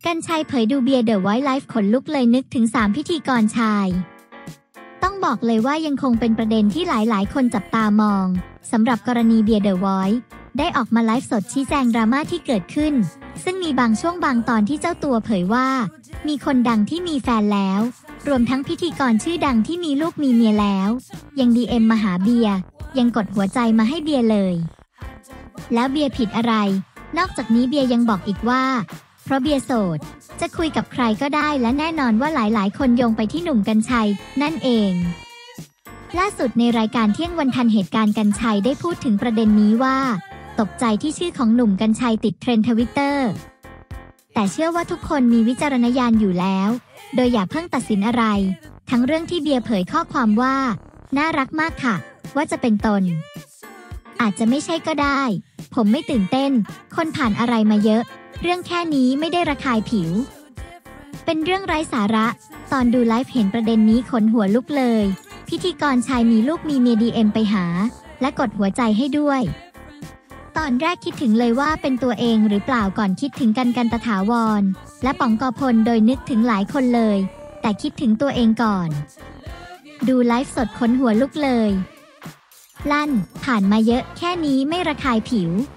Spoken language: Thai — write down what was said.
กรรชัยเผยดูเบียร์เดอะไวท์ไลฟ์ขนลุกเลยนึกถึง3พิธีกรชายต้องบอกเลยว่ายังคงเป็นประเด็นที่หลายคนจับตามองสำหรับกรณีเบียร์เดอะไวท์ได้ออกมาไลฟ์สดชี้แจงดราม่าที่เกิดขึ้นซึ่งมีบางช่วงบางตอนที่เจ้าตัวเผยว่ามีคนดังที่มีแฟนแล้วรวมทั้งพิธีกรชื่อดังที่มีลูกมีเมียแล้วยังDMมาหาเบียร์ยังกดหัวใจมาให้เบียร์เลยแล้วเบียร์ผิดอะไรนอกจากนี้เบียร์ยังบอกอีกว่าเพราะเบียร์โสดจะคุยกับใครก็ได้และแน่นอนว่าหลายคนโยงไปที่หนุ่มกรรชัยนั่นเองล่าสุดในรายการเที่ยงวันทันเหตุการณ์กรรชัยได้พูดถึงประเด็นนี้ว่าตกใจที่ชื่อของหนุ่มกรรชัยติดเทรนด์Twitterแต่เชื่อว่าทุกคนมีวิจารณญาณอยู่แล้วโดยอย่าเพิ่งตัดสินอะไรทั้งเรื่องที่เบียร์เผยข้อความว่าน่ารักมากค่ะว่าจะเป็นตนอาจจะไม่ใช่ก็ได้ผมไม่ตื่นเต้นคนผ่านอะไรมาเยอะเรื่องแค่นี้ไม่ได้ระคายผิวเป็นเรื่องไร้สาระตอนดูไลฟ์เห็นประเด็นนี้ขนหัวลุกเลยพิธีกรชายมีลูกมีเมียDMไปหาและกดหัวใจให้ด้วยตอนแรกคิดถึงเลยว่าเป็นตัวเองหรือเปล่าก่อนคิดถึงกันตถาวรและป๋องกพลโดยนึกถึงหลายคนเลยแต่คิดถึงตัวเองก่อนดูไลฟ์สดขนหัวลุกเลยลั่นผ่านมาเยอะแค่นี้ไม่ระคายผิว